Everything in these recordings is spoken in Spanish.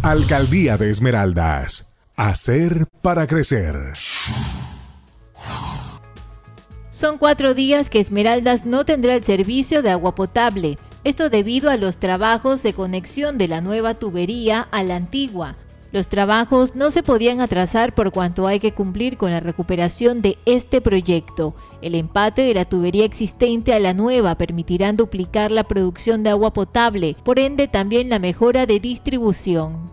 Alcaldía de Esmeraldas. Hacer para crecer. Son 4 días que Esmeraldas no tendrá el servicio de agua potable. Esto debido a los trabajos de conexión de la nueva tubería a la antigua. Los trabajos no se podían atrasar por cuanto hay que cumplir con la recuperación de este proyecto. El empate de la tubería existente a la nueva permitirán duplicar la producción de agua potable, por ende también la mejora de distribución.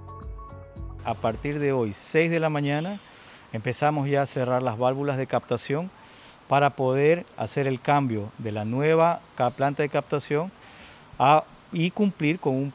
A partir de hoy, 6 de la mañana, empezamos ya a cerrar las válvulas de captación para poder hacer el cambio de la nueva planta de captación y cumplir con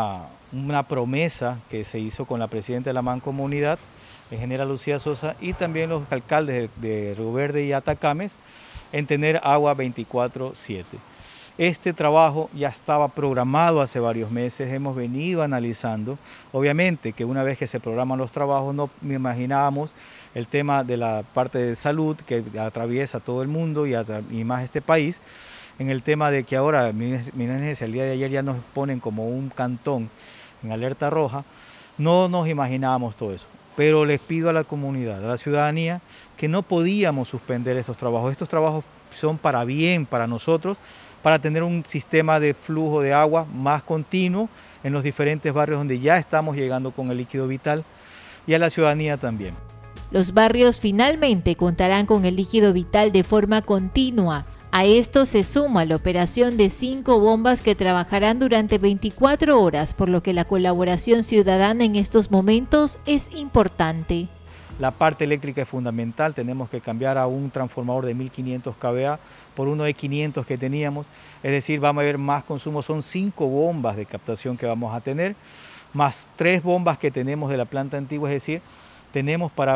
una promesa que se hizo con la presidenta de la Mancomunidad, la ingeniera Lucía Sosa, y también los alcaldes de Río Verde y Atacames, en tener agua 24/7. Este trabajo ya estaba programado hace varios meses, hemos venido analizando. Obviamente que una vez que se programan los trabajos no me imaginábamos el tema de la parte de salud que atraviesa todo el mundo y más este país, en el tema de que ahora, imagínense, el día de ayer ya nos ponen como un cantón en alerta roja. No nos imaginábamos todo eso, pero les pido a la comunidad, a la ciudadanía, que no podíamos suspender estos trabajos. Estos trabajos son para bien, para nosotros, para tener un sistema de flujo de agua más continuo en los diferentes barrios donde ya estamos llegando con el líquido vital, y a la ciudadanía también. Los barrios finalmente contarán con el líquido vital de forma continua. A esto se suma la operación de 5 bombas que trabajarán durante 24 horas, por lo que la colaboración ciudadana en estos momentos es importante. La parte eléctrica es fundamental, tenemos que cambiar a un transformador de 1500 kVA por uno de 500 que teníamos, es decir, vamos a ver más consumo, son 5 bombas de captación que vamos a tener, más 3 bombas que tenemos de la planta antigua, es decir, tenemos para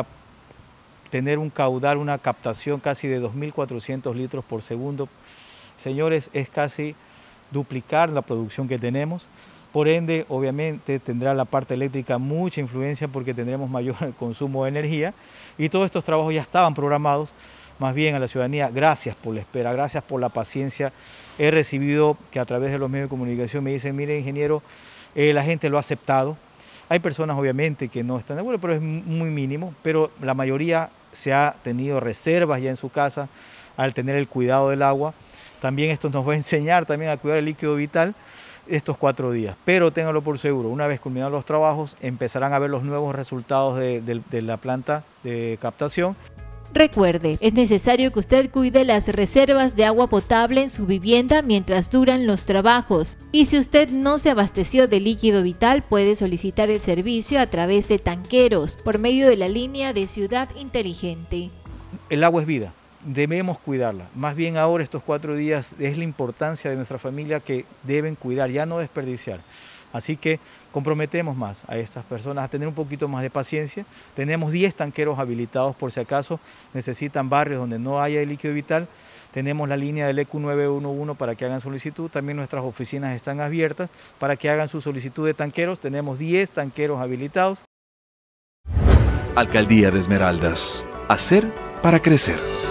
tener un caudal, una captación casi de 2.400 litros por segundo. Señores, es casi duplicar la producción que tenemos. Por ende, obviamente, tendrá la parte eléctrica mucha influencia porque tendremos mayor consumo de energía. Y todos estos trabajos ya estaban programados. Más bien a la ciudadanía, gracias por la espera, gracias por la paciencia. He recibido que a través de los medios de comunicación me dicen, mire ingeniero, la gente lo ha aceptado. Hay personas obviamente que no están de acuerdo, pero es muy mínimo. Pero la mayoría se ha tenido reservas ya en su casa al tener el cuidado del agua. También esto nos va a enseñar también a cuidar el líquido vital estos 4 días, pero ténganlo por seguro, una vez culminados los trabajos empezarán a ver los nuevos resultados de la planta de captación. Recuerde, es necesario que usted cuide las reservas de agua potable en su vivienda mientras duran los trabajos. Y si usted no se abasteció de líquido vital, puede solicitar el servicio a través de tanqueros por medio de la línea de Ciudad Inteligente. El agua es vida. Debemos cuidarla. Más bien ahora estos 4 días es la importancia de nuestra familia que deben cuidar, ya no desperdiciar. Así que comprometemos más a estas personas a tener un poquito más de paciencia. Tenemos 10 tanqueros habilitados por si acaso necesitan barrios donde no haya el líquido vital. Tenemos la línea del EQ 911 para que hagan solicitud. También nuestras oficinas están abiertas para que hagan su solicitud de tanqueros. Tenemos 10 tanqueros habilitados. Alcaldía de Esmeraldas. Hacer para crecer.